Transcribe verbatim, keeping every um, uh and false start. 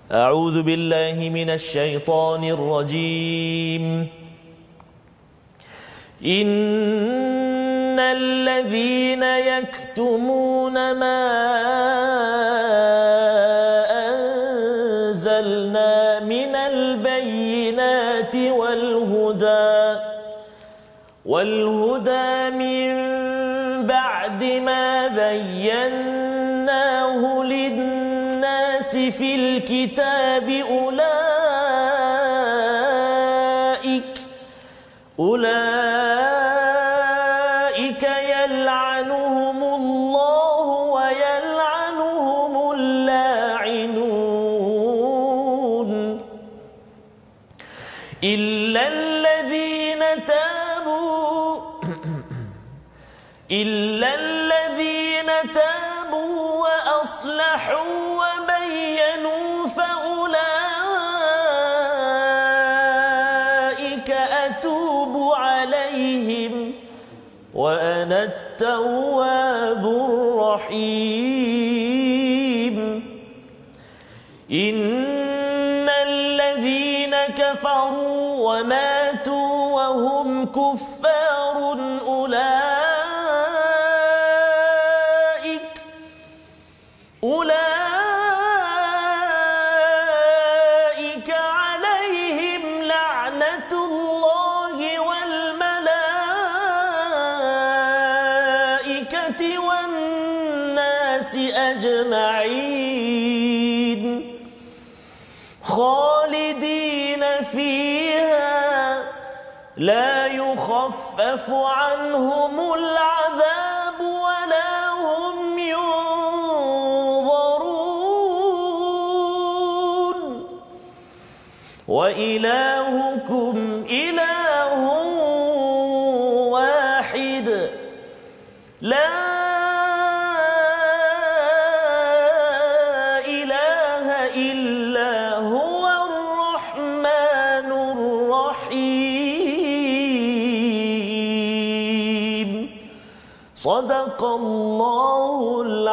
أعوذ بالله من الشيطان الرجيم. إن الذين يكتمون ما أنزلنا من البينات والهدى والهدى من بعد ما بيناه للناس في الكتاب أولئك أولئك يلعنهم الله ويلعنهم اللاعنون إلا الذين تابوا إلا الذين تابوا وأصلحوا وبينوا فأولئك أتوب عليهم وأنا التواب الرحيم. إن الذين كفروا وماتوا وهم كفار أولئك أولئك عليهم لعنة الله والملائكة والناس أجمعين خالدين فيها لا يخفف عنهم العذاب ولا هم ينظرون وإلهكم إله واحد لا إله إلا هو الرحمن الرحيم. صدق الله العظيم.